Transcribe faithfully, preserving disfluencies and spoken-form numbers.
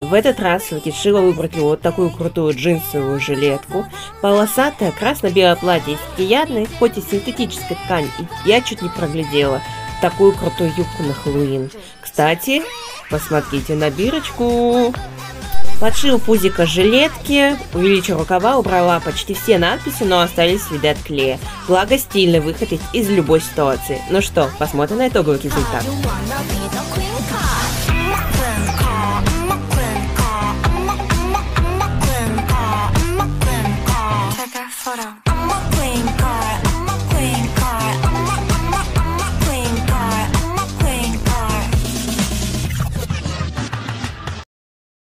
В этот раз решила выбрать вот такую крутую джинсовую жилетку. Полосатое красно-белое платье из приятной, хоть и синтетической ткани. И я чуть не проглядела такую крутую юбку на Хэллоуин. Кстати, посмотрите на бирочку. Подшил пузико жилетки, увеличил рукава, убрала почти все надписи, но остались следы от клея. Благо, стильный выход из любой ситуации. Ну что, посмотрим на итоговый результат.